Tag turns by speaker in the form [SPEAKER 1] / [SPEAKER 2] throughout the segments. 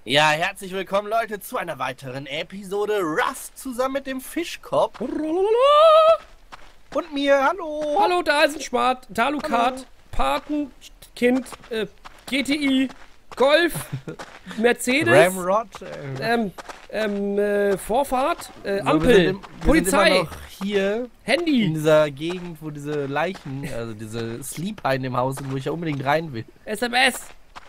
[SPEAKER 1] Ja, herzlich willkommen, Leute, zu einer weiteren Episode Rust zusammen mit dem Fischkopf. Und mir, hallo.
[SPEAKER 2] Hallo, da ist ein Schmart, Talukat, Patenkind, GTI, Golf, Mercedes,
[SPEAKER 1] Ramrod.
[SPEAKER 2] Vorfahrt,
[SPEAKER 1] Wir
[SPEAKER 2] Ampel,
[SPEAKER 1] sind
[SPEAKER 2] Polizei,
[SPEAKER 1] immer noch hier in
[SPEAKER 2] Handy,
[SPEAKER 1] dieser Gegend, wo diese Leichen, also diese Sleeper in dem Haus sind, wo ich ja unbedingt rein will.
[SPEAKER 2] SMS,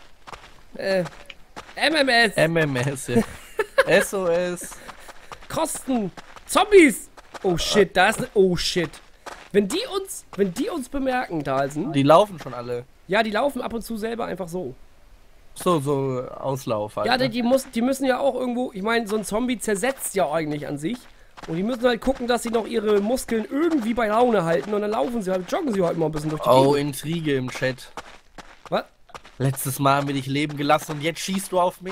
[SPEAKER 2] MMS,
[SPEAKER 1] MMS, ja. SOS.
[SPEAKER 2] Kosten, Zombies. Oh shit, da ist oh shit. Wenn die uns bemerken, Dalsen.
[SPEAKER 1] Die laufen schon alle.
[SPEAKER 2] Ja, die laufen ab und zu selber einfach so.
[SPEAKER 1] So Auslauf halt.
[SPEAKER 2] Ja,
[SPEAKER 1] ne?
[SPEAKER 2] die müssen ja auch irgendwo, ich meine, so ein Zombie zersetzt ja eigentlich an sich. Und die müssen halt gucken, dass sie noch ihre Muskeln irgendwie bei Laune halten. Und dann laufen sie halt, joggen sie halt mal ein bisschen durch die
[SPEAKER 1] Oh,
[SPEAKER 2] Gegend.
[SPEAKER 1] Intrige im Chat.
[SPEAKER 2] Was?
[SPEAKER 1] Letztes Mal haben wir dich leben gelassen und jetzt schießt du auf mich?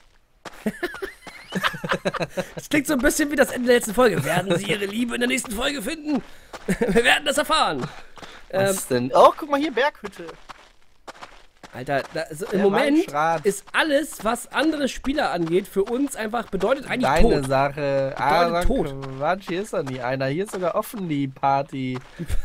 [SPEAKER 2] Das klingt so ein bisschen wie das Ende der letzten Folge. Werden sie ihre Liebe in der nächsten Folge finden? Wir werden das erfahren.
[SPEAKER 1] Was denn? Oh, guck mal hier, Berghütte.
[SPEAKER 2] Alter, im
[SPEAKER 1] Der
[SPEAKER 2] Moment
[SPEAKER 1] Waldschrat.
[SPEAKER 2] ist alles, was andere Spieler angeht, für uns einfach bedeutet eigentlich
[SPEAKER 1] Deine
[SPEAKER 2] tot.
[SPEAKER 1] Sache.
[SPEAKER 2] Bedeutet tot.
[SPEAKER 1] Quatsch, hier ist doch nie einer. Hier ist sogar offen die Party.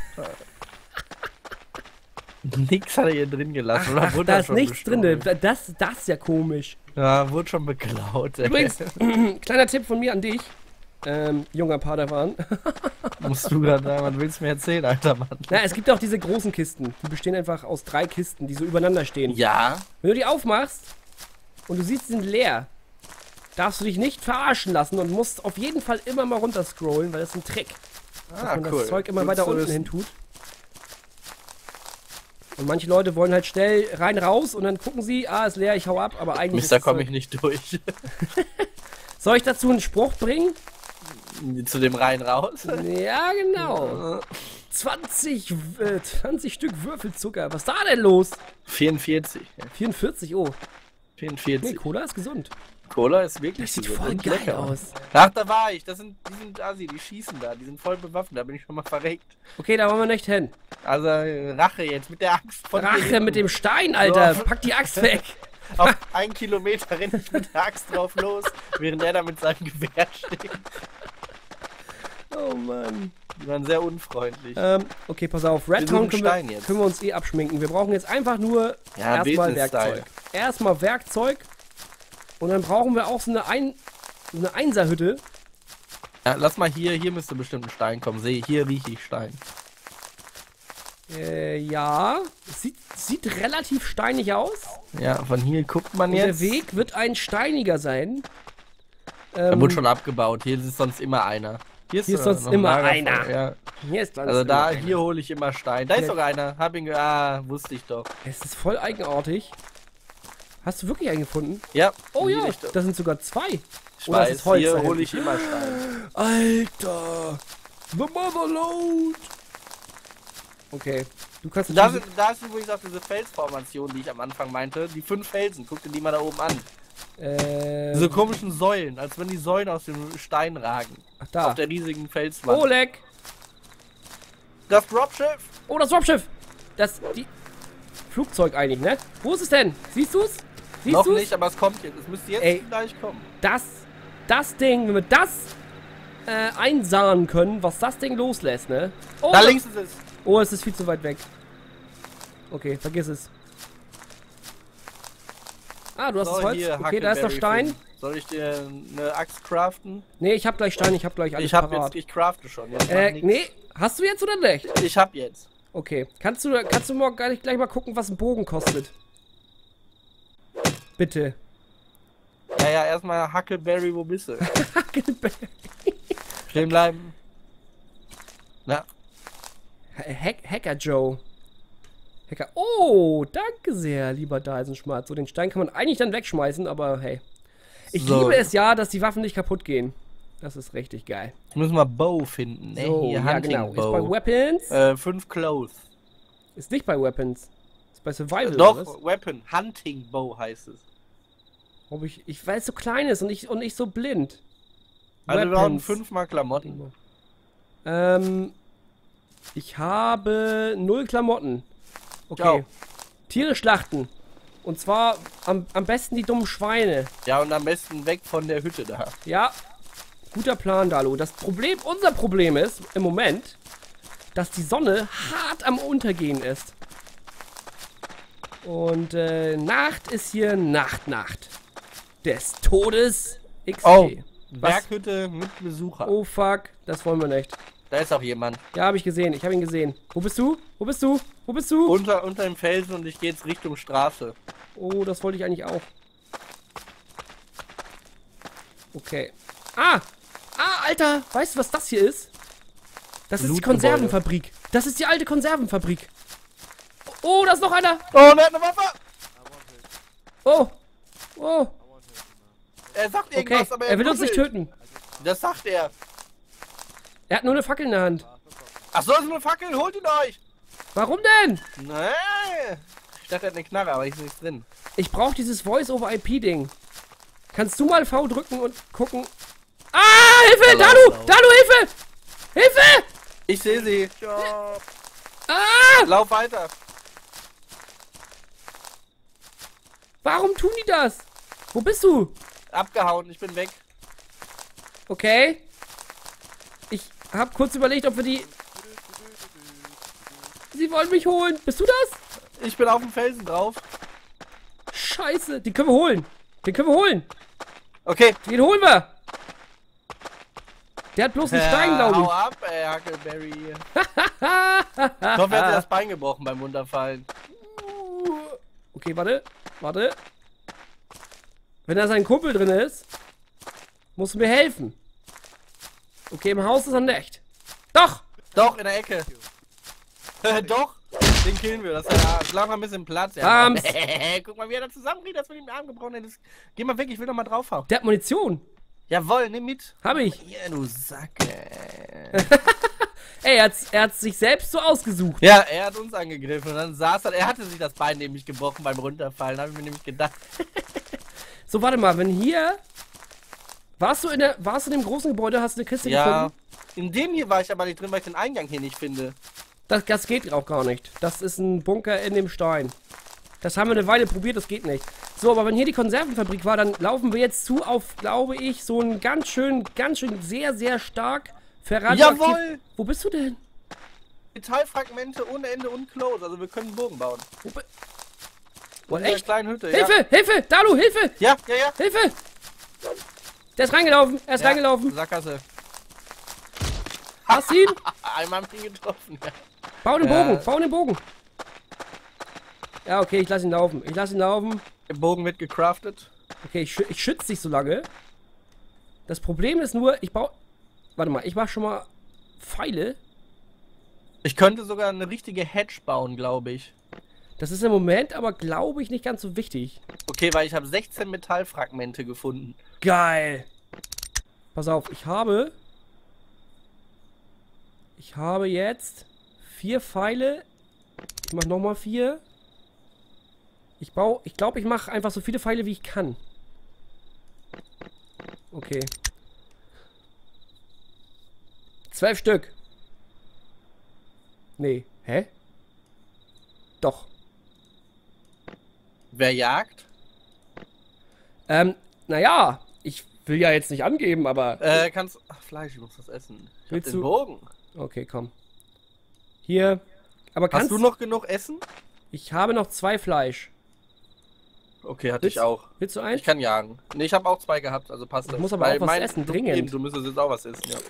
[SPEAKER 1] Nix hat er hier drin gelassen. Oder
[SPEAKER 2] Ach,
[SPEAKER 1] wurde
[SPEAKER 2] da
[SPEAKER 1] er
[SPEAKER 2] ist
[SPEAKER 1] schon
[SPEAKER 2] nichts drin.
[SPEAKER 1] bestohlen?
[SPEAKER 2] Das ist ja komisch.
[SPEAKER 1] Ja, wurde schon beklaut. Ey.
[SPEAKER 2] Übrigens, kleiner Tipp von mir an dich, junger Padawan.
[SPEAKER 1] Musst du gerade sagen, was willst du mir erzählen, alter Mann?
[SPEAKER 2] Na, es gibt auch diese großen Kisten. Die bestehen einfach aus 3 Kisten, die so übereinander stehen.
[SPEAKER 1] Ja.
[SPEAKER 2] Wenn du die aufmachst und du siehst, sie sind leer, darfst du dich nicht verarschen lassen und musst auf jeden Fall immer mal runter scrollen, weil das ist ein Trick. Dass man das Zeug immer
[SPEAKER 1] Gut
[SPEAKER 2] weiter
[SPEAKER 1] zu
[SPEAKER 2] unten
[SPEAKER 1] wissen.
[SPEAKER 2] hin tut. Und manche Leute wollen halt schnell rein raus und dann gucken sie, ist leer, ich hau ab, aber eigentlich
[SPEAKER 1] Mister,
[SPEAKER 2] ist
[SPEAKER 1] komme ich nicht durch.
[SPEAKER 2] Soll ich dazu einen Spruch bringen?
[SPEAKER 1] Zu dem rein raus.
[SPEAKER 2] Ja, genau. 20 Stück Würfelzucker. Was ist da denn los?
[SPEAKER 1] 44.
[SPEAKER 2] 44, oh.
[SPEAKER 1] 44.
[SPEAKER 2] Nee, Cola ist gesund.
[SPEAKER 1] Cola ist wirklich
[SPEAKER 2] Das sieht
[SPEAKER 1] gesund
[SPEAKER 2] voll
[SPEAKER 1] und
[SPEAKER 2] geil
[SPEAKER 1] lecker.
[SPEAKER 2] aus.
[SPEAKER 1] Ach, da war ich. Die sind Assi, die schießen da. Die sind voll bewaffnet. Da bin ich schon mal verreckt.
[SPEAKER 2] Okay, da wollen wir nicht hin.
[SPEAKER 1] Also Rache jetzt mit der Axt von hier
[SPEAKER 2] Rache
[SPEAKER 1] hinten.
[SPEAKER 2] mit dem Stein, Alter.
[SPEAKER 1] So.
[SPEAKER 2] Pack die Axt weg.
[SPEAKER 1] Auf 1 Kilometer renne ich mit der Axt drauf los, während er da mit seinem Gewehr steht.
[SPEAKER 2] Oh Mann.
[SPEAKER 1] Die waren sehr unfreundlich.
[SPEAKER 2] Okay, pass auf.
[SPEAKER 1] Wir
[SPEAKER 2] Red Town
[SPEAKER 1] suchen Stein jetzt.
[SPEAKER 2] können wir uns eh abschminken. Wir brauchen jetzt einfach nur
[SPEAKER 1] Ja,
[SPEAKER 2] erstmal
[SPEAKER 1] Business-Style.
[SPEAKER 2] Werkzeug. Erstmal Werkzeug. Und dann brauchen wir auch so eine Einserhütte.
[SPEAKER 1] Ja, lass mal hier müsste bestimmt ein Stein kommen. Hier rieche ich Stein.
[SPEAKER 2] Ja. Sieht relativ steinig aus.
[SPEAKER 1] Ja, von hier guckt man
[SPEAKER 2] Und
[SPEAKER 1] jetzt.
[SPEAKER 2] der Weg wird ein steiniger sein.
[SPEAKER 1] Da wurde schon abgebaut. Hier ist sonst immer einer.
[SPEAKER 2] Hier ist sonst
[SPEAKER 1] noch ein
[SPEAKER 2] immer
[SPEAKER 1] Lagerfeuer,
[SPEAKER 2] einer.
[SPEAKER 1] Ja.
[SPEAKER 2] Hier ist
[SPEAKER 1] Also da, hier hole ich immer Stein. Da ist
[SPEAKER 2] Ja.
[SPEAKER 1] sogar einer. Hab ihn wusste ich doch.
[SPEAKER 2] Es ist voll eigenartig. Hast du wirklich einen gefunden?
[SPEAKER 1] Ja.
[SPEAKER 2] Oh
[SPEAKER 1] in die
[SPEAKER 2] ja,
[SPEAKER 1] Richtung.
[SPEAKER 2] das sind sogar 2.
[SPEAKER 1] Ich
[SPEAKER 2] Oder
[SPEAKER 1] weiß,
[SPEAKER 2] ist Holz
[SPEAKER 1] hier
[SPEAKER 2] da
[SPEAKER 1] hole
[SPEAKER 2] hinten?
[SPEAKER 1] ich immer Stein.
[SPEAKER 2] Alter! The Motherload! Okay. Du kannst
[SPEAKER 1] Da
[SPEAKER 2] natürlich-
[SPEAKER 1] sind, da ist übrigens auch diese Felsformation, die ich am Anfang meinte. Die 5 Felsen. Guck dir die mal da oben an. Diese komischen Säulen, als wenn die Säulen aus dem Stein ragen.
[SPEAKER 2] ach da.
[SPEAKER 1] Auf der riesigen Felswand.
[SPEAKER 2] Oleg!
[SPEAKER 1] Das Dropschiff!
[SPEAKER 2] Oh, das Dropschiff! Die Flugzeug eigentlich, ne? Wo ist es denn? Siehst du's? Siehst
[SPEAKER 1] Noch
[SPEAKER 2] du's?
[SPEAKER 1] nicht, aber es kommt jetzt. Es müsste jetzt
[SPEAKER 2] Ey.
[SPEAKER 1] gleich kommen.
[SPEAKER 2] Das Ding, wenn wir das einsahen können, was das Ding loslässt, ne? Oh,
[SPEAKER 1] Da links ist es.
[SPEAKER 2] Oh, es ist viel zu weit weg. Okay, vergiss es. Ah, du hast das Holz.
[SPEAKER 1] hier,
[SPEAKER 2] Okay, da ist noch
[SPEAKER 1] Huckleberry
[SPEAKER 2] Stein.
[SPEAKER 1] Finn. Soll ich dir eine Axt craften?
[SPEAKER 2] Nee, ich hab gleich Stein, ich hab gleich alles parat.
[SPEAKER 1] Ich crafte schon. Jetzt mach nix.
[SPEAKER 2] Nee, hast du jetzt oder nicht?
[SPEAKER 1] Ich hab jetzt.
[SPEAKER 2] Okay, kannst du morgen gleich mal gucken, was ein Bogen kostet? Bitte.
[SPEAKER 1] Ja, erstmal Huckleberry, wo bist du? Stehen bleiben. Na,
[SPEAKER 2] Hacker Joe. Hacker. Oh, danke sehr, lieber Dalsenschmatz. So, den Stein kann man eigentlich dann wegschmeißen, aber hey. Ich
[SPEAKER 1] So.
[SPEAKER 2] liebe es ja, dass die Waffen nicht kaputt gehen. Das ist richtig geil.
[SPEAKER 1] jetzt müssen wir Bow finden, ne?
[SPEAKER 2] So,
[SPEAKER 1] Hier,
[SPEAKER 2] ja
[SPEAKER 1] Hunting
[SPEAKER 2] genau. Ist bei
[SPEAKER 1] Bow.
[SPEAKER 2] Weapons.
[SPEAKER 1] 5 Clothes.
[SPEAKER 2] Ist nicht bei Weapons. Ist bei Survival.
[SPEAKER 1] Doch,
[SPEAKER 2] oder was?
[SPEAKER 1] Weapon. Hunting Bow heißt es.
[SPEAKER 2] Ob weil es so klein ist und nicht so blind.
[SPEAKER 1] Also wir brauchen
[SPEAKER 2] Weapons.
[SPEAKER 1] 5 mal Klamotten.
[SPEAKER 2] Ich habe 0 Klamotten. Okay.
[SPEAKER 1] Ciao.
[SPEAKER 2] Tiere schlachten. Und zwar am besten die dummen Schweine.
[SPEAKER 1] Ja, und am besten weg von der Hütte da.
[SPEAKER 2] Ja, guter Plan, Dalu. Unser Problem ist im Moment, dass die Sonne hart am Untergehen ist. Und Nacht ist hier Nacht des Todes XP.
[SPEAKER 1] Oh, Berghütte mit Besucher.
[SPEAKER 2] Oh fuck, das wollen wir nicht.
[SPEAKER 1] Da ist auch jemand.
[SPEAKER 2] Ja, habe ich gesehen. Ich habe ihn gesehen. Wo bist du? Wo bist du? Wo bist du?
[SPEAKER 1] Unter dem Felsen und ich gehe jetzt Richtung Straße.
[SPEAKER 2] Oh, das wollte ich eigentlich auch. Okay. Ah! Ah, Alter! Weißt du, was das hier ist? Das ist die Konservenfabrik. Das ist die alte Konservenfabrik. Oh, da ist noch einer!
[SPEAKER 1] Oh, der hat eine Waffe!
[SPEAKER 2] Oh! Oh!
[SPEAKER 1] Er sagt irgendwas,
[SPEAKER 2] Okay,
[SPEAKER 1] aber
[SPEAKER 2] er will uns nicht töten.
[SPEAKER 1] Das sagt er.
[SPEAKER 2] Er hat nur eine Fackel in der Hand.
[SPEAKER 1] Ach so, ist nur eine Fackel, holt ihn euch!
[SPEAKER 2] Warum denn?
[SPEAKER 1] Nee. Ich dachte, er hat eine Knarre, aber ist nichts drin.
[SPEAKER 2] Ich brauche dieses Voice-over-IP-Ding. Kannst du mal V drücken und gucken? Ah, Hilfe! Dalu! Dalu, Hilfe! Hilfe!
[SPEAKER 1] Ich sehe sie.
[SPEAKER 2] Ah!
[SPEAKER 1] Lauf weiter.
[SPEAKER 2] Warum tun die das? Wo bist du?
[SPEAKER 1] Abgehauen, ich bin weg.
[SPEAKER 2] Okay. Ich habe kurz überlegt, ob wir die... Sie wollen mich holen. Bist du das?
[SPEAKER 1] Ich bin auf dem Felsen drauf.
[SPEAKER 2] Scheiße, den können wir holen. Den können wir holen.
[SPEAKER 1] Okay.
[SPEAKER 2] Den holen wir. Der hat bloß einen Stein, glaube
[SPEAKER 1] Hau
[SPEAKER 2] ich.
[SPEAKER 1] ab, ey, Huckleberry. Ich hoffe, er hat das Bein gebrochen beim Runterfallen.
[SPEAKER 2] Okay, warte. Warte. Wenn da sein Kumpel drin ist, musst du mir helfen. Okay, im Haus ist er nicht. Doch!
[SPEAKER 1] Doch, in der Ecke. Doch, den killen wir. Das ist ja, lass mal ein bisschen Platz. Ja, guck mal, wie er da zusammengeht, als wenn ihm den Arm gebrochen hätte. Geh mal weg, ich will noch mal draufhauen.
[SPEAKER 2] Der hat Munition.
[SPEAKER 1] Jawohl, nimm mit.
[SPEAKER 2] Hab ich.
[SPEAKER 1] Ja, du Sacke.
[SPEAKER 2] Ey, er hat sich selbst so ausgesucht.
[SPEAKER 1] Ja, er hat uns angegriffen und dann saß er. Er hatte sich das Bein nämlich gebrochen beim Runterfallen. Habe ich mir nämlich gedacht.
[SPEAKER 2] So, warte mal, wenn hier... Warst du in dem großen Gebäude, hast du eine Kiste gefunden?
[SPEAKER 1] In dem hier war ich aber nicht drin, weil ich den Eingang hier nicht finde.
[SPEAKER 2] Das geht auch gar nicht. Das ist ein Bunker in dem Stein. Das haben wir eine Weile probiert, das geht nicht. So, aber wenn hier die Konservenfabrik war, dann laufen wir jetzt zu auf, glaube ich, so ein ganz schön, sehr, sehr stark verradioaktiv...
[SPEAKER 1] Jawohl!
[SPEAKER 2] Wo bist du denn?
[SPEAKER 1] Metallfragmente ohne Ende und Close, also wir können einen Bogen bauen.
[SPEAKER 2] Oh,
[SPEAKER 1] In der
[SPEAKER 2] echt?
[SPEAKER 1] kleinen Hütte,
[SPEAKER 2] Hilfe!
[SPEAKER 1] ja.
[SPEAKER 2] Hilfe! Dalu, Hilfe!
[SPEAKER 1] Ja.
[SPEAKER 2] Hilfe! Der ist reingelaufen. Er ist reingelaufen.
[SPEAKER 1] Sackgasse.
[SPEAKER 2] Hast du ihn?
[SPEAKER 1] Einmal hab ich ihn getroffen. Ja.
[SPEAKER 2] Bau den Bogen. Bau den Bogen. Ja, okay, ich lasse ihn laufen.
[SPEAKER 1] Der Bogen wird gecraftet.
[SPEAKER 2] Okay, ich schütze dich so lange. Das Problem ist nur, warte mal, ich mach schon mal Pfeile.
[SPEAKER 1] Ich könnte sogar eine richtige Hedge bauen, glaube ich.
[SPEAKER 2] Das ist im Moment aber, glaube ich, nicht ganz so wichtig.
[SPEAKER 1] Okay, weil ich habe 16 Metallfragmente gefunden.
[SPEAKER 2] Geil. Pass auf, ich habe jetzt 4 Pfeile. Ich mache nochmal 4. Ich glaube, ich mache einfach so viele Pfeile, wie ich kann. Okay. 12 Stück. Nee. Hä? Doch.
[SPEAKER 1] Wer jagt?
[SPEAKER 2] Naja, ich will ja jetzt nicht angeben, aber...
[SPEAKER 1] Ach, Fleisch, ich muss das essen. Ich
[SPEAKER 2] Willst
[SPEAKER 1] hab den
[SPEAKER 2] du-
[SPEAKER 1] Bogen.
[SPEAKER 2] Okay, komm. Hier. Aber
[SPEAKER 1] Hast du noch genug Essen?
[SPEAKER 2] Ich habe noch 2 Fleisch.
[SPEAKER 1] Okay, hatte ich auch.
[SPEAKER 2] Willst du eins?
[SPEAKER 1] Ich kann jagen. Ne, ich habe auch 2 gehabt, also passt
[SPEAKER 2] Ich
[SPEAKER 1] das.
[SPEAKER 2] muss aber auch was essen, dringend.
[SPEAKER 1] Eben, du müsstest jetzt auch was essen, ja.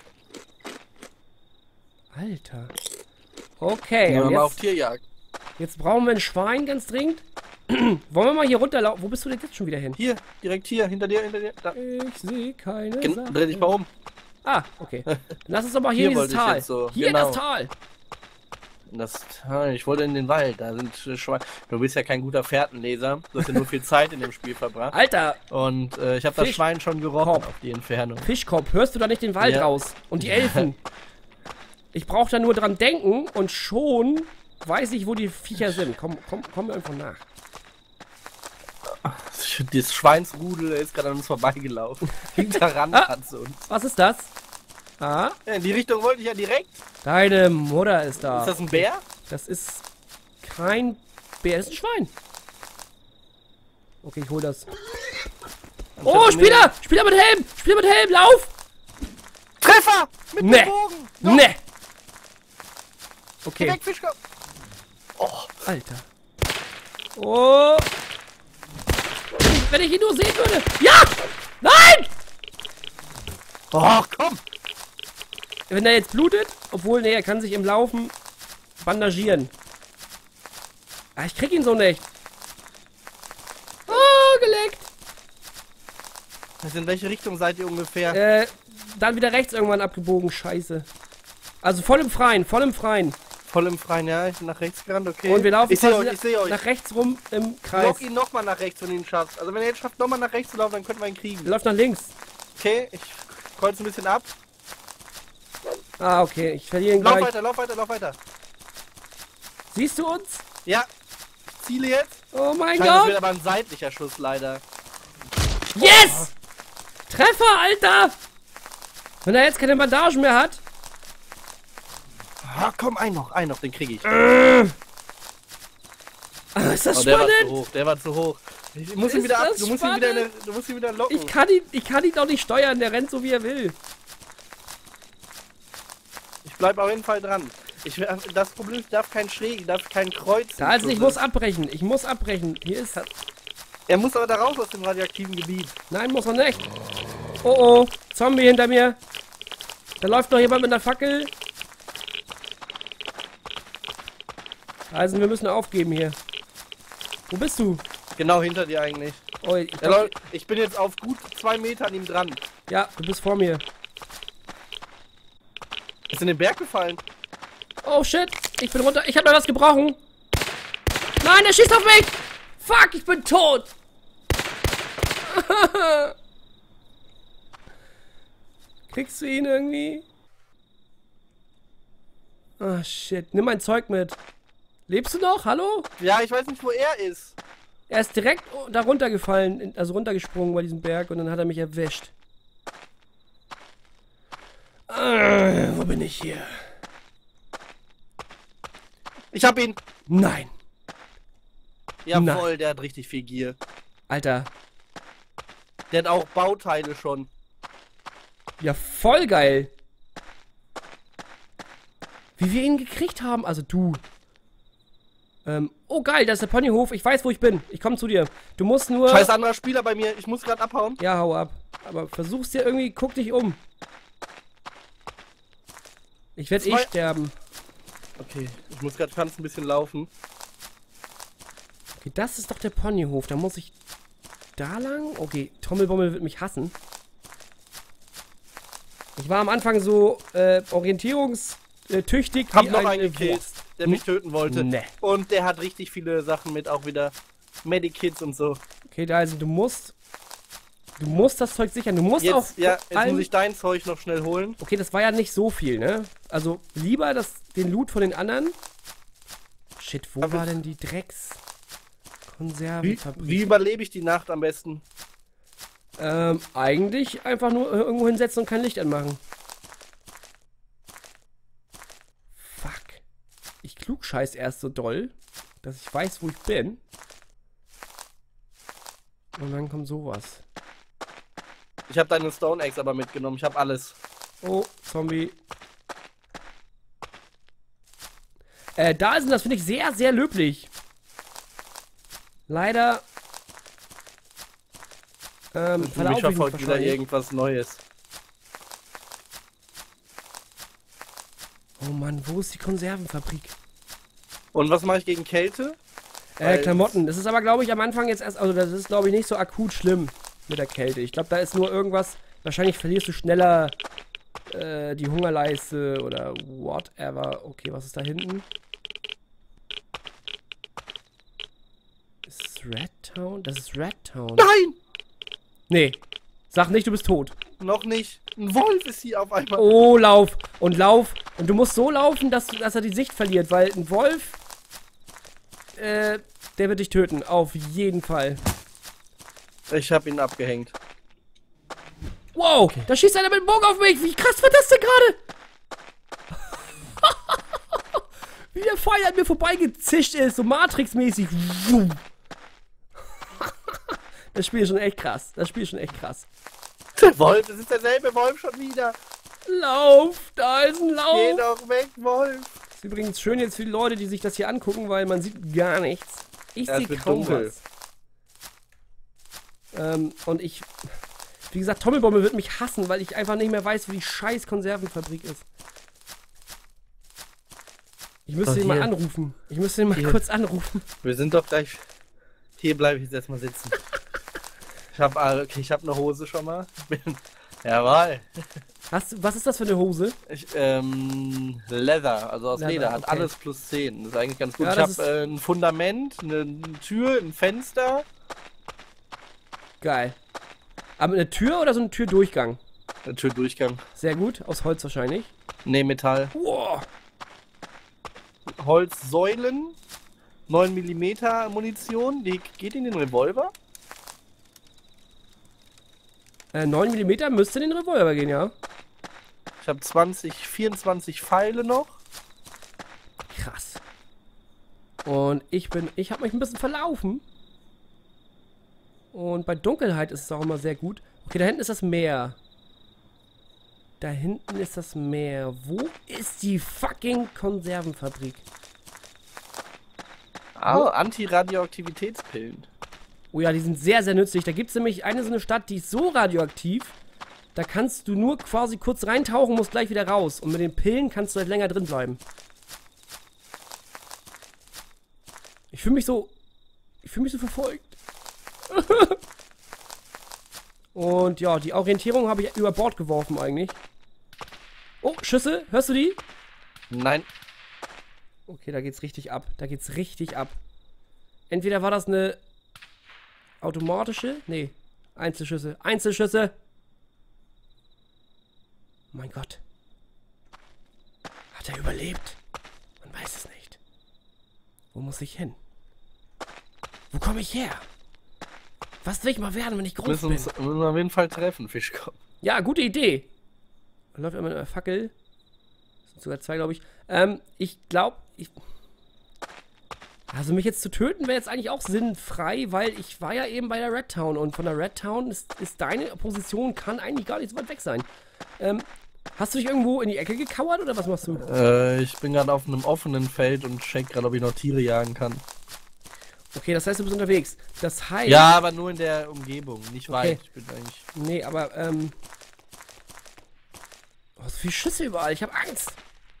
[SPEAKER 2] Alter. Okay,
[SPEAKER 1] Gehen wir
[SPEAKER 2] und
[SPEAKER 1] mal auf
[SPEAKER 2] jetzt,
[SPEAKER 1] Tierjagd.
[SPEAKER 2] jetzt brauchen wir ein Schwein ganz dringend. Wollen wir mal hier runterlaufen? Wo bist du denn jetzt schon wieder hin?
[SPEAKER 1] Hier, direkt hier, hinter dir, Da.
[SPEAKER 2] Ich sehe keine
[SPEAKER 1] Dreh dich mal um.
[SPEAKER 2] Ah, okay. Dann lass uns doch mal hier in
[SPEAKER 1] Hier
[SPEAKER 2] dieses
[SPEAKER 1] wollte ich
[SPEAKER 2] Tal.
[SPEAKER 1] jetzt so,
[SPEAKER 2] Hier in
[SPEAKER 1] genau.
[SPEAKER 2] das Tal.
[SPEAKER 1] Ich wollte in den Wald, da sind Schweine. Du bist ja kein guter Fährtenleser. Du hast ja nur viel Zeit in dem Spiel verbracht.
[SPEAKER 2] Alter,
[SPEAKER 1] Und ich habe das
[SPEAKER 2] Fisch.
[SPEAKER 1] Schwein schon gerochen
[SPEAKER 2] Korb.
[SPEAKER 1] auf die Entfernung.
[SPEAKER 2] Fischkopf, hörst du da nicht den Wald
[SPEAKER 1] Ja.
[SPEAKER 2] raus? Und die Elfen. Ich brauche da nur dran denken und schon weiß ich, wo die Viecher sind. Komm mir einfach nach.
[SPEAKER 1] Das Schweinsrudel ist gerade an uns vorbeigelaufen. Hinterran hat sie uns.
[SPEAKER 2] Was ist das? Ah,
[SPEAKER 1] Ja, in die Richtung wollte ich ja direkt.
[SPEAKER 2] deine Mutter ist da.
[SPEAKER 1] Ist das ein Bär?
[SPEAKER 2] Das ist kein Bär, das ist ein Schwein. Okay, ich hol das. Oh, Spieler! Spieler mit Helm! Spieler mit Helm! Lauf!
[SPEAKER 1] Treffer! Mit dem Bogen!
[SPEAKER 2] Ne! Okay.
[SPEAKER 1] Geh weg, Fischkopf! Oh.
[SPEAKER 2] Alter. Oh! Wenn ich ihn nur sehen würde! Ja! Nein!
[SPEAKER 1] Oh, komm!
[SPEAKER 2] Wenn er jetzt blutet, obwohl, ne, er kann sich im Laufen bandagieren. Ah, ich krieg ihn so nicht. Oh, geleckt.
[SPEAKER 1] Also in welche Richtung seid ihr ungefähr?
[SPEAKER 2] Dann wieder rechts irgendwann abgebogen, scheiße. Also voll im Freien, voll im Freien.
[SPEAKER 1] Voll im Freien, ja, ich bin nach rechts gerannt, okay.
[SPEAKER 2] Und wir laufen
[SPEAKER 1] ich seh euch.
[SPEAKER 2] nach rechts rum im Kreis.
[SPEAKER 1] Lock ihn nochmal nach rechts, wenn du ihn schaffst. Also wenn er jetzt schafft, nochmal nach rechts zu laufen, dann könnten wir ihn kriegen.
[SPEAKER 2] Läuft nach links.
[SPEAKER 1] Okay, ich kreuze ein bisschen ab.
[SPEAKER 2] Ah, okay, ich verliere ihn gleich.
[SPEAKER 1] Lauf weiter.
[SPEAKER 2] Siehst du uns?
[SPEAKER 1] Ja, ich ziele jetzt.
[SPEAKER 2] Oh mein
[SPEAKER 1] Das
[SPEAKER 2] Gott.
[SPEAKER 1] wird aber ein seitlicher Schuss, leider.
[SPEAKER 2] Yes! Treffer, Alter! Wenn er jetzt keine Bandagen mehr hat.
[SPEAKER 1] Ah, komm, einen noch, den kriege ich.
[SPEAKER 2] Ist das
[SPEAKER 1] der
[SPEAKER 2] spannend?
[SPEAKER 1] war zu hoch. Ich muss ihn wieder ab, du musst ihn wieder locken.
[SPEAKER 2] Ich kann ihn doch nicht steuern, der rennt so wie er will.
[SPEAKER 1] Ich bleib auf jeden Fall dran. Das Problem ist, ich darf keinen Kreuz.
[SPEAKER 2] Also ich muss abbrechen. Hier ist...
[SPEAKER 1] Er muss aber da raus aus dem radioaktiven Gebiet.
[SPEAKER 2] Nein, muss er nicht. Oh oh, Zombie hinter mir. Da läuft noch jemand mit einer Fackel. Also wir müssen aufgeben hier. Wo bist du?
[SPEAKER 1] Genau hinter dir eigentlich.
[SPEAKER 2] Oh,
[SPEAKER 1] ich bin jetzt auf gut 2 Meter an ihm dran.
[SPEAKER 2] Ja, du bist vor mir.
[SPEAKER 1] Ist in den Berg gefallen.
[SPEAKER 2] Oh shit, ich bin runter. Ich hab mir was gebrochen. Nein, er schießt auf mich. Fuck, ich bin tot. Kriegst du ihn irgendwie? Ah shit, nimm mein Zeug mit. Lebst du noch? Hallo?
[SPEAKER 1] Ja, ich weiß nicht, wo er ist.
[SPEAKER 2] Er ist direkt da runtergefallen, also runtergesprungen bei diesem Berg und dann hat er mich erwischt. Wo bin ich hier?
[SPEAKER 1] Ich hab ihn.
[SPEAKER 2] Nein.
[SPEAKER 1] Jawohl, der hat richtig viel Gier.
[SPEAKER 2] Alter.
[SPEAKER 1] Der hat auch Bauteile schon.
[SPEAKER 2] Ja, voll geil. Wie wir ihn gekriegt haben, also du. Oh geil, das ist der Ponyhof. Ich weiß, wo ich bin. Ich komme zu dir. Du musst nur...
[SPEAKER 1] Scheiß anderer Spieler bei mir. Ich muss gerade abhauen.
[SPEAKER 2] Ja, hau ab. Aber versuch's dir irgendwie... Guck dich um. Ich werde sterben.
[SPEAKER 1] Okay, ich muss gerade ganz ein bisschen laufen.
[SPEAKER 2] Okay, das ist doch der Ponyhof. Da muss ich... Da lang? Okay, Trommelbommel wird mich hassen. Ich war am Anfang so orientierungstüchtig
[SPEAKER 1] Hab noch einen gekillt, der mich töten wollte.
[SPEAKER 2] Nee.
[SPEAKER 1] Und der hat richtig viele Sachen mit, auch wieder Medikits und so.
[SPEAKER 2] Okay, da also du musst das Zeug sichern. Du musst
[SPEAKER 1] jetzt,
[SPEAKER 2] auch...
[SPEAKER 1] Ja, jetzt muss ich dein Zeug noch schnell holen.
[SPEAKER 2] Okay, das war ja nicht so viel, ne? Also lieber den Loot von den anderen. Shit, wo war denn die Dreckskonservenfabrik?
[SPEAKER 1] Wie überlebe ich die Nacht am besten?
[SPEAKER 2] Eigentlich einfach nur irgendwo hinsetzen und kein Licht anmachen. Fuck. Ich klugscheiß erst so doll, dass ich weiß, wo ich bin. Und dann kommt sowas.
[SPEAKER 1] Ich habe deine Stone Axe aber mitgenommen. Ich habe alles.
[SPEAKER 2] Oh, Zombie. Da sind das, finde ich, sehr, sehr löblich. Leider
[SPEAKER 1] mich verfolgt wieder irgendwas Neues.
[SPEAKER 2] Oh Mann, wo ist die Konservenfabrik?
[SPEAKER 1] Und was mache ich gegen Kälte?
[SPEAKER 2] Klamotten. Das ist aber, glaube ich, am Anfang jetzt erst, also das ist, glaube ich, nicht so akut schlimm mit der Kälte. Ich glaube, da ist nur irgendwas, wahrscheinlich verlierst du schneller die Hungerleiste oder whatever. Okay, was ist da hinten? Ist es Red Town? Das ist Red Town.
[SPEAKER 1] Nein!
[SPEAKER 2] Nee. Sag nicht, du bist tot.
[SPEAKER 1] Noch nicht. Ein Wolf ist hier auf einmal.
[SPEAKER 2] Oh, lauf. Und lauf. Und du musst so laufen, dass er die Sicht verliert, weil ein Wolf, der wird dich töten. Auf jeden Fall.
[SPEAKER 1] Ich hab ihn abgehängt.
[SPEAKER 2] Wow, okay. Da schießt einer mit dem Bogen auf mich. Wie krass war das denn gerade? Wie der Pfeil an mir vorbeigezischt ist, so Matrix-mäßig. Das Spiel ist schon echt krass. Das Spiel ist schon echt krass.
[SPEAKER 1] Der Wolf, das ist derselbe Wolf schon wieder.
[SPEAKER 2] Lauf! Da ist ein Lauf!
[SPEAKER 1] Geh doch weg, Wolf.
[SPEAKER 2] Ist übrigens schön jetzt für die Leute, die sich das hier angucken, weil man sieht gar nichts. Ich
[SPEAKER 1] Ja,
[SPEAKER 2] sehe
[SPEAKER 1] es wird
[SPEAKER 2] kaum
[SPEAKER 1] dunkel.
[SPEAKER 2] was. Und ich... Wie gesagt, Tommelbommel wird mich hassen, weil ich einfach nicht mehr weiß, wo die scheiß Konservenfabrik ist. Ich müsste ihn mal anrufen. Ich müsste ihn mal kurz anrufen.
[SPEAKER 1] Wir sind doch gleich... Hier bleibe ich jetzt erstmal sitzen. Ich hab eine Hose schon mal. Jawohl.
[SPEAKER 2] Was ist das für eine Hose?
[SPEAKER 1] Leather, also aus
[SPEAKER 2] Leather,
[SPEAKER 1] Leder, hat
[SPEAKER 2] okay.
[SPEAKER 1] alles plus 10. Das ist eigentlich ganz gut.
[SPEAKER 2] Ja,
[SPEAKER 1] ich habe ein Fundament, eine Tür, ein Fenster.
[SPEAKER 2] Geil. Aber eine Tür oder so ein Türdurchgang?
[SPEAKER 1] Eine Türdurchgang.
[SPEAKER 2] Sehr gut, aus Holz wahrscheinlich.
[SPEAKER 1] Ne, Metall.
[SPEAKER 2] Wow.
[SPEAKER 1] Holzsäulen, 9 mm Munition, die geht in den Revolver.
[SPEAKER 2] 9 mm müsste in den Revolver gehen, ja.
[SPEAKER 1] Ich habe 24 Pfeile noch.
[SPEAKER 2] Krass. Und ich habe mich ein bisschen verlaufen. Und bei Dunkelheit ist es auch immer sehr gut. Okay, da hinten ist das Meer. Da hinten ist das Meer. Wo ist die fucking Konservenfabrik?
[SPEAKER 1] Ah, Anti-Radioaktivitätspillen.
[SPEAKER 2] Oh ja, die sind sehr, sehr nützlich. Da gibt es nämlich eine so eine Stadt, die ist so radioaktiv, da kannst du nur quasi kurz reintauchen, musst gleich wieder raus. Und mit den Pillen kannst du halt länger drin bleiben. Ich fühle mich so verfolgt. Und ja, die Orientierung habe ich über Bord geworfen eigentlich. Oh, Schüsse, hörst du die?
[SPEAKER 1] Nein.
[SPEAKER 2] Okay, da geht's richtig ab. Da geht's richtig ab. Entweder war das eine automatische? Nee. Einzelschüsse. Einzelschüsse! Oh mein Gott. Hat er überlebt? Man weiß es nicht. Wo muss ich hin? Wo komme ich her? Was will ich mal werden, wenn ich groß bin?
[SPEAKER 1] Müssen wir auf jeden Fall treffen, Fischkopf.
[SPEAKER 2] Ja, gute Idee. Da läuft immer eine Fackel. Das sind sogar zwei, glaube ich. Ich glaube, also mich jetzt zu töten wäre jetzt eigentlich auch sinnfrei, weil ich war ja eben bei der Red Town und von der Red Town ist deine Position kann eigentlich gar nicht so weit weg sein. Hast du dich irgendwo in die Ecke gekauert oder was machst du?
[SPEAKER 1] Ich bin gerade auf einem offenen Feld und check gerade, ob ich noch Tiere jagen kann.
[SPEAKER 2] Okay, das heißt, du bist unterwegs. Das heißt...
[SPEAKER 1] Ja, aber nur in der Umgebung, nicht
[SPEAKER 2] Okay.
[SPEAKER 1] weit. Ich bin eigentlich...
[SPEAKER 2] Nee, aber, oh, so viele Schüsse überall. Ich habe Angst.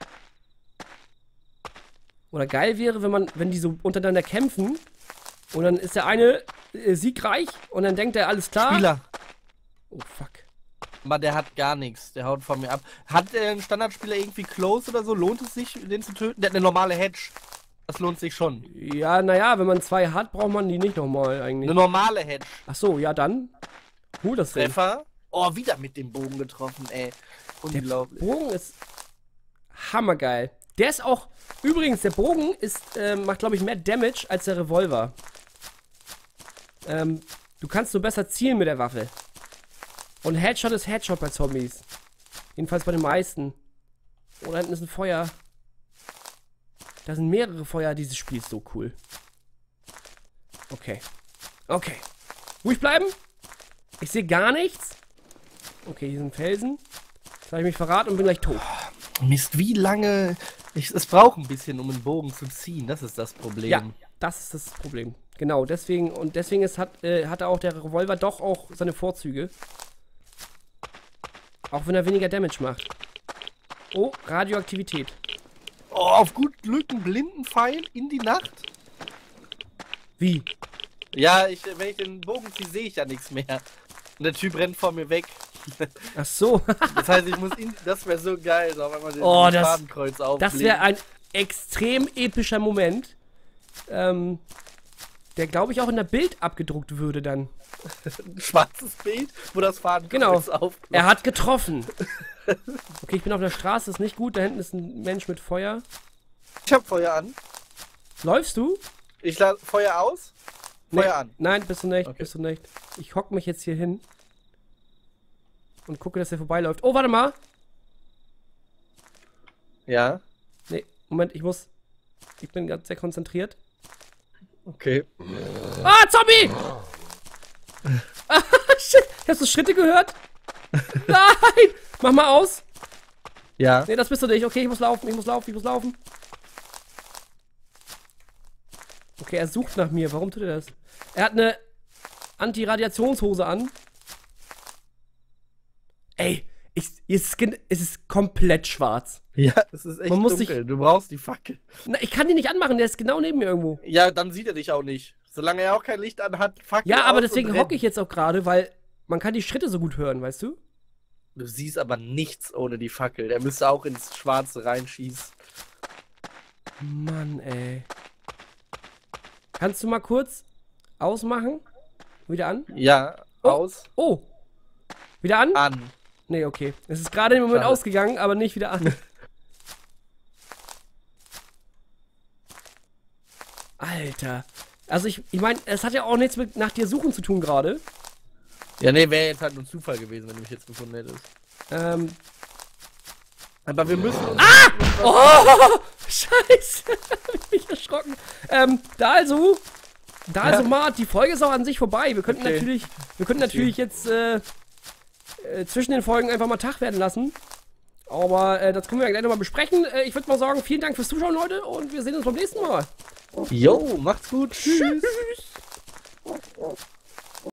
[SPEAKER 2] Oder geil wäre, wenn die so untereinander kämpfen und dann ist der eine siegreich und dann denkt er, alles klar.
[SPEAKER 1] Spieler.
[SPEAKER 2] Oh, fuck.
[SPEAKER 1] Aber der hat gar nichts. Der haut von mir ab. Hat der ein Standardspieler irgendwie Close oder so? Lohnt es sich, den zu töten? Der hat eine normale Hedge. Das lohnt sich schon.
[SPEAKER 2] Ja, naja, wenn man zwei hat, braucht man die nicht nochmal eigentlich.
[SPEAKER 1] Eine normale Hedge.
[SPEAKER 2] Ach so, ja dann. Das Ding.
[SPEAKER 1] Treffer. Oh, wieder mit dem Bogen getroffen, ey. Unglaublich.
[SPEAKER 2] Der Bogen ist hammergeil. Der ist auch, übrigens, der Bogen ist, macht glaube ich mehr Damage als der Revolver. Du kannst nur besser zielen mit der Waffe. Und Headshot ist Headshot bei Zombies. Jedenfalls bei den meisten. Oh, da hinten ist ein Feuer. Da sind mehrere Feuer. Dieses Spiel ist so cool. Okay. Okay. Ruhig bleiben. Ich sehe gar nichts. Okay, hier sind Felsen. Jetzt habe ich mich verraten und bin gleich tot.
[SPEAKER 1] Mist, wie lange... Es braucht ein bisschen, um einen Bogen zu ziehen. Das ist das Problem.
[SPEAKER 2] Ja, das ist das Problem. Genau, deswegen hat auch der Revolver doch auch seine Vorzüge. Auch wenn er weniger Damage macht. Oh, Radioaktivität.
[SPEAKER 1] Oh, auf gut Glück ein blinden Pfeil in die Nacht.
[SPEAKER 2] Wie?
[SPEAKER 1] Ja, wenn ich den Bogen ziehe, sehe ich ja nichts mehr. Und der Typ rennt vor mir weg.
[SPEAKER 2] Ach so.
[SPEAKER 1] Das heißt, ich muss das wäre so geil, so auf einmal den Fadenkreuz aufblinken.
[SPEAKER 2] Das wäre ein extrem epischer Moment. Der, glaube ich, auch in der Bild abgedruckt würde dann.
[SPEAKER 1] Ein schwarzes Bild, wo das Fadenkreuz aufploppt.
[SPEAKER 2] Er hat getroffen. Okay, ich bin auf der Straße, das ist nicht gut. Da hinten ist ein Mensch mit Feuer.
[SPEAKER 1] Ich hab Feuer an.
[SPEAKER 2] Läufst du?
[SPEAKER 1] Ich lade Feuer aus. Feuer an.
[SPEAKER 2] Nein, bist du nicht,
[SPEAKER 1] Okay.
[SPEAKER 2] bist du nicht. Ich hock mich jetzt hier hin. Und gucke, dass er vorbeiläuft. Oh, warte mal.
[SPEAKER 1] Ja.
[SPEAKER 2] Nee, Moment, ich bin ganz sehr konzentriert.
[SPEAKER 1] Okay.
[SPEAKER 2] Ah, Zombie! Ah, shit. Hast du Schritte gehört? Nein! Mach mal aus.
[SPEAKER 1] Ja.
[SPEAKER 2] Nee, das bist du nicht. Okay, ich muss laufen, ich muss laufen, ich muss laufen. Okay, er sucht nach mir. Warum tut er das? Er hat eine Anti-Radiationshose an. Ey, es ist komplett schwarz.
[SPEAKER 1] Ja, es ist echt
[SPEAKER 2] Man muss
[SPEAKER 1] dunkel. Du brauchst die Fackel.
[SPEAKER 2] Na, ich kann die nicht anmachen, der ist genau neben mir irgendwo.
[SPEAKER 1] Ja, dann sieht er dich auch nicht. Solange er auch kein Licht an hat, Fackel
[SPEAKER 2] Ja, aber
[SPEAKER 1] aus
[SPEAKER 2] deswegen
[SPEAKER 1] und
[SPEAKER 2] hocke ich jetzt auch gerade, weil man kann die Schritte so gut hören, weißt du?
[SPEAKER 1] Du siehst aber nichts ohne die Fackel. Der müsste auch ins Schwarze reinschießen.
[SPEAKER 2] Mann, ey. Kannst du mal kurz ausmachen? Wieder an?
[SPEAKER 1] Ja, aus.
[SPEAKER 2] Oh. Wieder an?
[SPEAKER 1] An.
[SPEAKER 2] Nee, okay. Es ist gerade im Moment
[SPEAKER 1] Schade.
[SPEAKER 2] ausgegangen, aber nicht wieder an. Alter. Also ich meine, es hat ja auch nichts mit nach dir suchen zu tun gerade.
[SPEAKER 1] Ja, nee, wäre jetzt halt nur Zufall gewesen, wenn du mich jetzt gefunden hättest. Aber wir müssen uns...
[SPEAKER 2] Oh! Scheiße! Hab ich mich erschrocken. Da also, Mart, die Folge ist auch an sich vorbei. Wir könnten natürlich jetzt zwischen den Folgen einfach mal Tag werden lassen. Aber das können wir ja gleich nochmal besprechen. Ich würde mal sagen, vielen Dank fürs Zuschauen, Leute, und wir sehen uns beim nächsten Mal.
[SPEAKER 1] Jo, macht's gut. Tschüss.